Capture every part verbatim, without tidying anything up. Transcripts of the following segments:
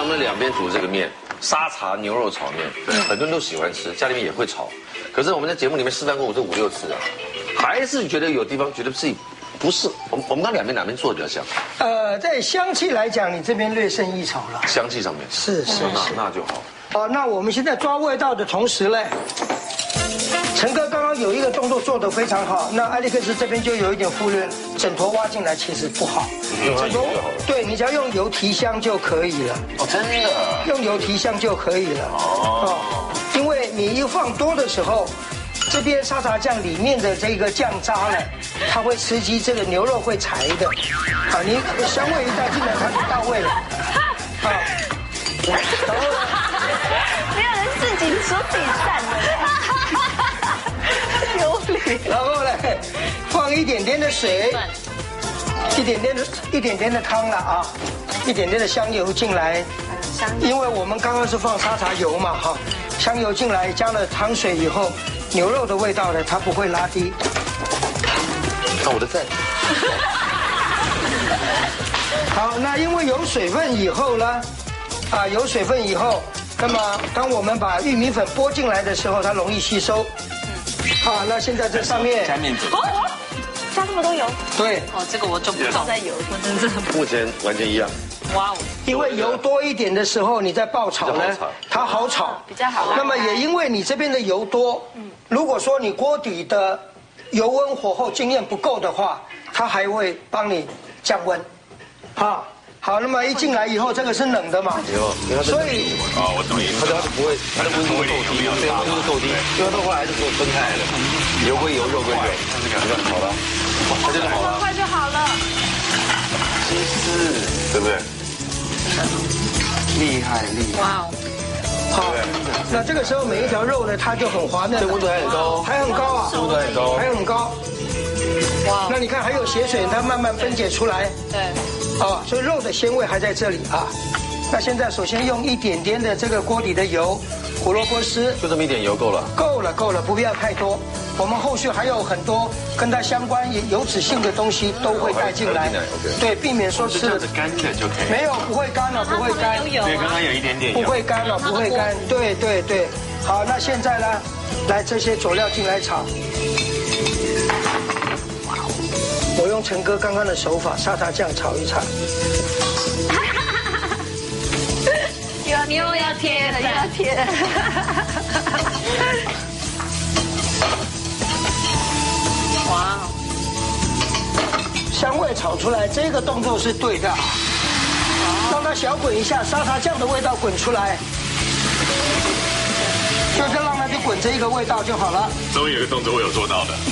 我们两边煮这个面，沙茶牛肉炒面，很多人都喜欢吃，家里面也会炒。可是我们在节目里面试当过我这五六次啊，还是觉得有地方觉得自己不是。我们我们刚两边哪边做的比较像？ 呃，在香气来讲，你这边略胜一筹了。 香气上面是是那是， 那就好。 好，那我们现在抓味道的同时呢，陈哥刚刚有一个动作做得非常好，那艾利克斯这边就有一点忽略，整坨挖进来其实不好。 整坨对，你只要用油提香就可以了。 哦，真的？ 用油提香就可以了。哦，因为你一放多的时候，这边沙茶酱里面的这个酱渣呢，它会刺激这个牛肉会柴的。啊，你香味一带进来，它就到位了。啊，然后没有人自己说自己赞的，有理。 然后呢，放一点点的水，一点点的一点点的汤了啊，一点点的香油进来。因为我们刚刚是放沙茶油嘛哈，香油进来加了汤水以后，牛肉的味道呢它不会拉低。 看我的赞。 好，那因为有水分以后呢，啊有水分以后，那么当我们把玉米粉拨进来的时候，它容易吸收。好，那现在这上面加面粉。 哦，加这么多油？ 对。 哦，这个我就不懂。在油，我真的。 目前完全一样。 哇哦！ 因为油多一点的时候，你在爆炒呢，它好炒， 比较好。 那么也因为你这边的油多，如果说你锅底的油温火候经验不够的话，它还会帮你降温。好，好，那么一进来以后，这个是冷的嘛，所以啊，我懂意思。它它不会，它的温度够低，对，温度够低，因为它后来还是给我分开来的，油归油，肉归肉。你看，好了，它就是好了， 快就好了。 其实，对不对？ 厉害厉害！ 哇哦！ 好，那这个时候每一条肉呢，它就很滑嫩， 这温度还很高， 还很高啊， 温度还很高， 还很高。哇！那你看还有血水，它慢慢分解出来。 对。 啊，所以肉的鲜味还在这里啊。那现在首先用一点点的这个锅底的油，胡萝卜丝， 就这么一点油够了。 够了够了，不必要太多。我们后续还有很多跟它相关油脂性的东西都会带进来，对，避免说吃这样子干的就可以。 没有，不会干了，不会干。 对，刚刚有一点点油。 不会干了，不会干。对对对，好，那现在呢，来这些佐料进来炒。我用陈哥刚刚的手法，沙茶酱炒一炒。 又又要贴了，又要贴了。哇！ 香味炒出来，这个动作是对的。让它小滚一下，沙茶酱的味道滚出来，就是让它就滚这一个味道就好了。 终于有个动作我有做到的。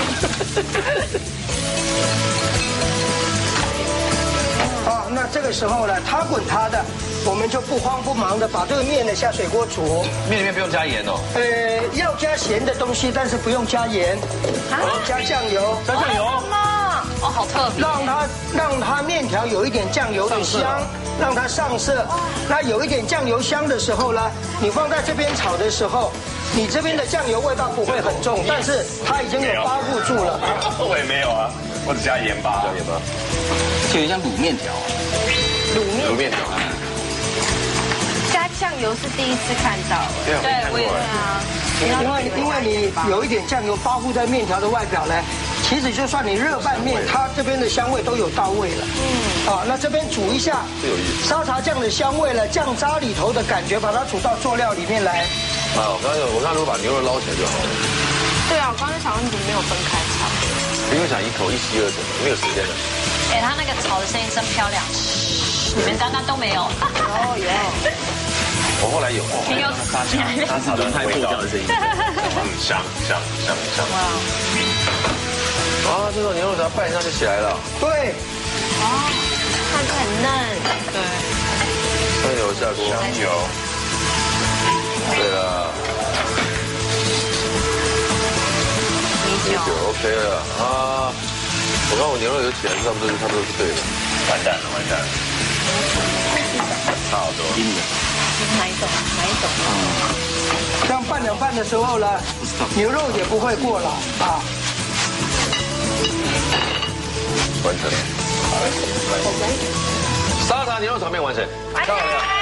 好，那这个时候呢，它滚它的，我们就不慌不忙的把这个面呢下水锅煮。 面里面不用加盐哦。 呃，要加咸的东西，但是不用加盐，加酱油。 加酱油。 哦，好特别。 让它让它面条有一点酱油的香，让它上色。那有一点酱油香的时候呢，你放在这边炒的时候，你这边的酱油味道不会很重，但是它已经有包覆住了。 我也没有啊，我只加盐巴。 加盐巴。 就有点像卤面条。 卤面。 卤面条。 加酱油是第一次看到。 对，我也是啊。 因为因为你有一点酱油包覆在面条的外表呢。其实就算你热拌面，它这边的香味都有到位了。嗯，啊，那这边煮一下，沙茶酱的香味了，酱渣里头的感觉，把它煮到佐料里面来。 啊，我刚刚我刚刚如果把牛肉捞起来就好了。 对啊，我刚才想问你怎么没有分开炒？ 因为想一口一吸而成，没有时间了。 哎，他那个炒的声音真漂亮，你们刚刚都没有。哦，有。 我后来有。 你有沙茶沙茶轮胎破掉的声音。嗯，香香香香。哇。 啊，这种牛肉只要拌一下就起来了。 对。 哦，看着很嫩。对。 香油下锅。 香油。 对了。米酒 OK 了啊！我看我牛肉有起来，差不多差不多是对的。 完蛋了，完蛋了。差好多。硬的。 哪一种？哪一种？ 这样拌两拌的时候呢，牛肉也不会过老啊。 完成了，沙茶牛肉炒面完成，漂亮。